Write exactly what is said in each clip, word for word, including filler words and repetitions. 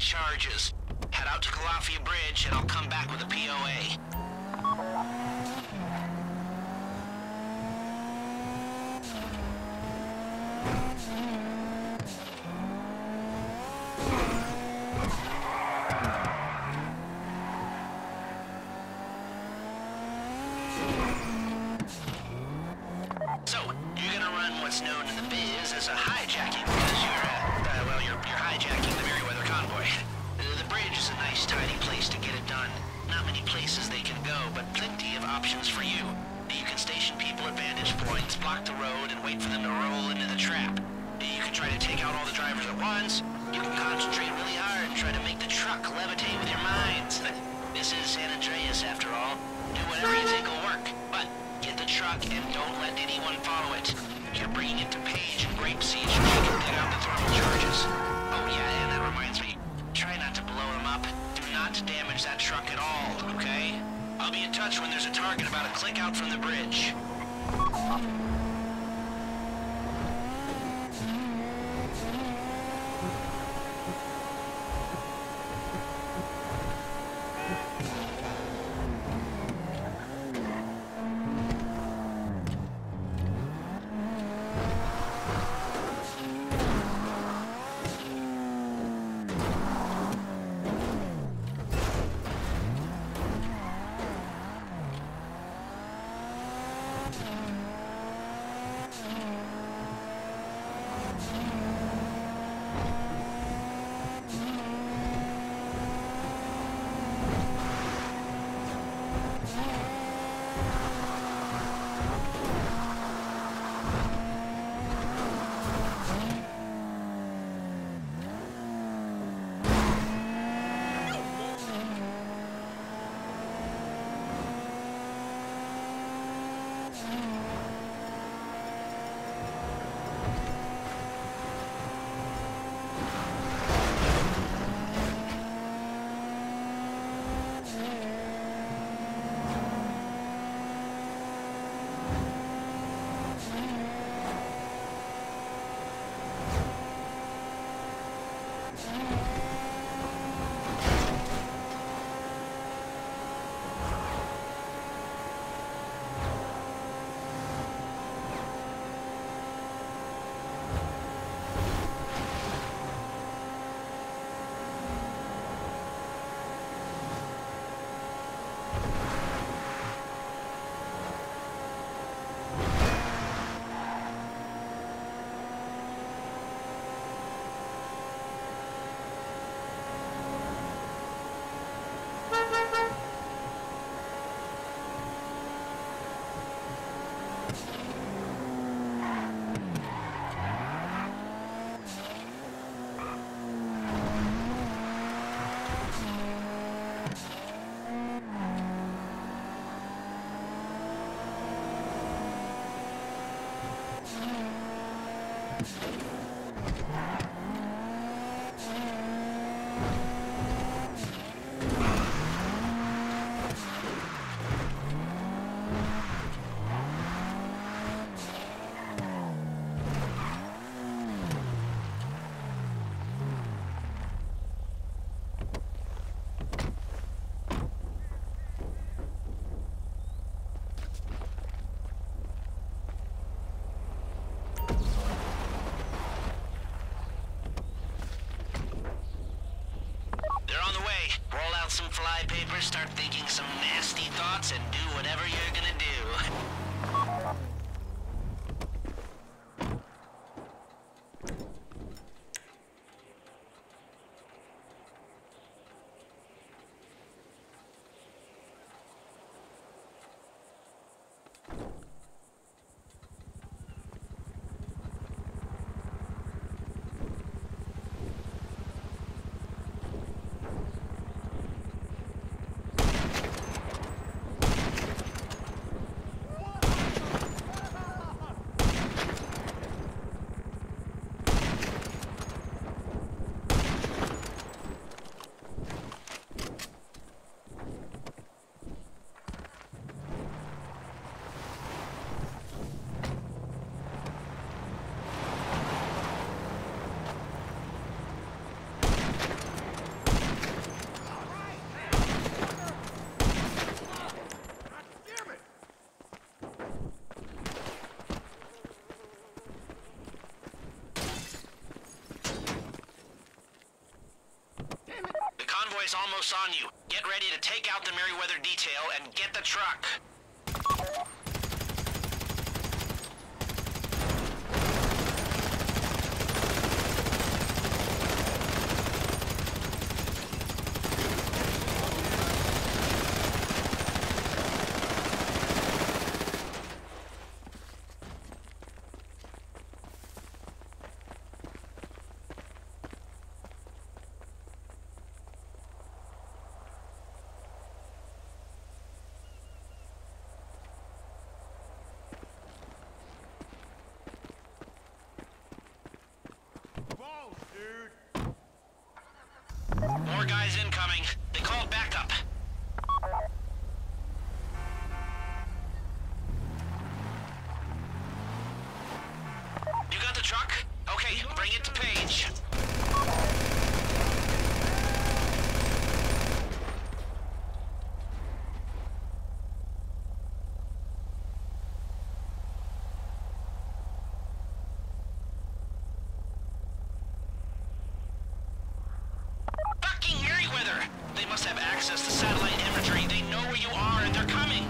charges. Head out to Calafia Bridge and I'll come back with a P O A. So, you're gonna run what's known in the biz as a hijacking because you're, uh, uh, well, you're, you're hijacking the Merryweather convoy. The, the bridge is a nice, tidy place to get it done. Not many places they can go, but plenty of options for you. You can station people at vantage points, block the road, and wait for them to roll into the trap. You can try to take out all the drivers at once. You can concentrate really hard and try to make the truck levitate with your minds. This is San Andreas, after all. Do whatever you think will work, but get the truck and don't let anyone follow it. You're bringing it to Page and Grapeseed so she can dig out the thermal charges. Oh yeah, and that reminds me, try not to blow them up. Do not damage that truck at all, okay? I'll be in touch when there's a target about a click out from the bridge. Some fly paper, start thinking some nasty thoughts, and do whatever you're gonna do. convoy's almost on you. Get ready to take out the Merryweather detail and get the truck. More guys incoming. They called backup. You got the truck? Okay, bring it to Page. They must have access to satellite imagery. They know where you are and they're coming.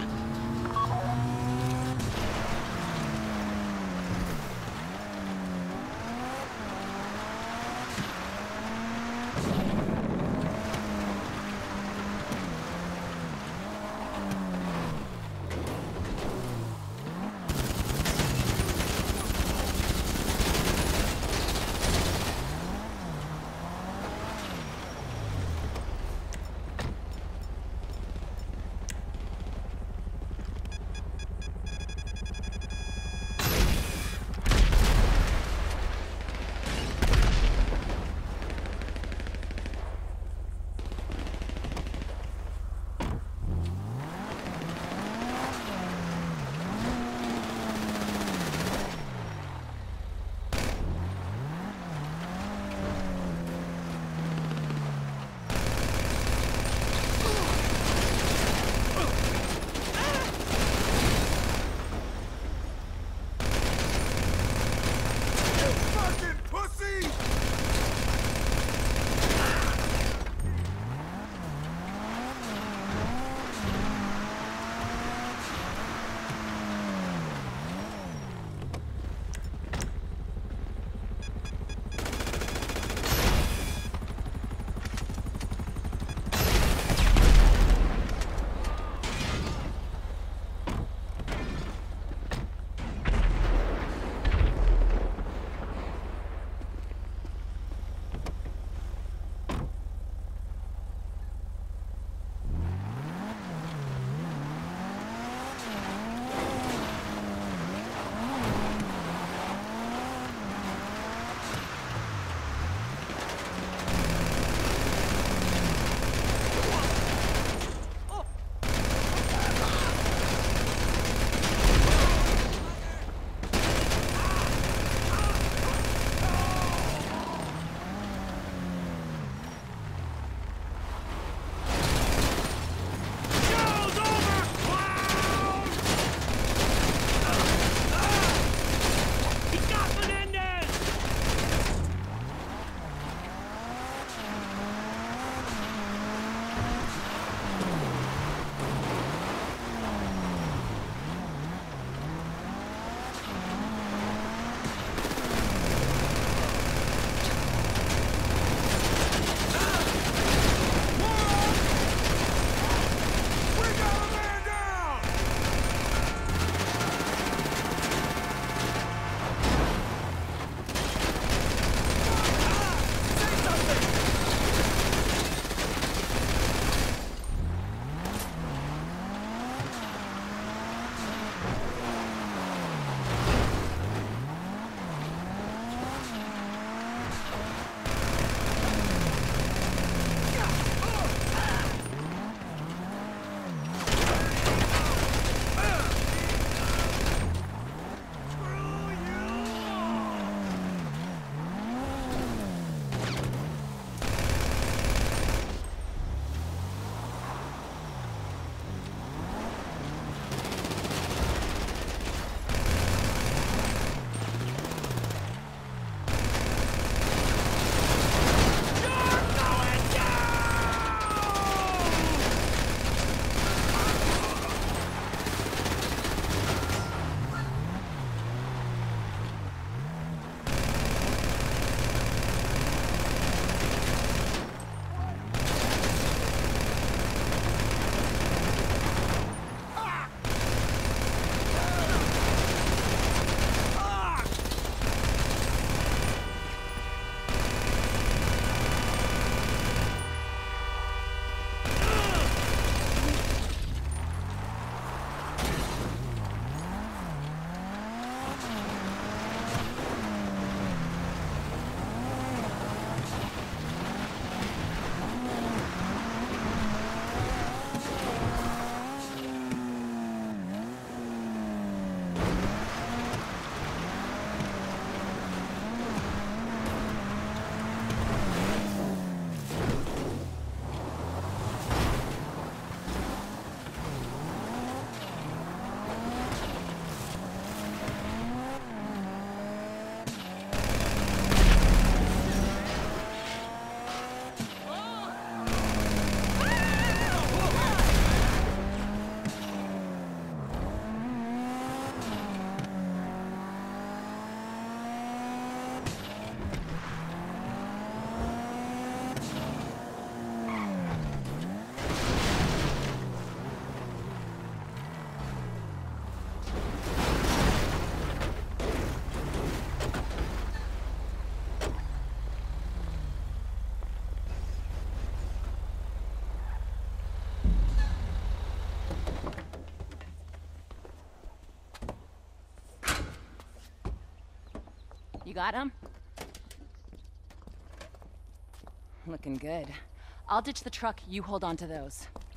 You got him? Looking good. I'll ditch the truck, you hold on to those.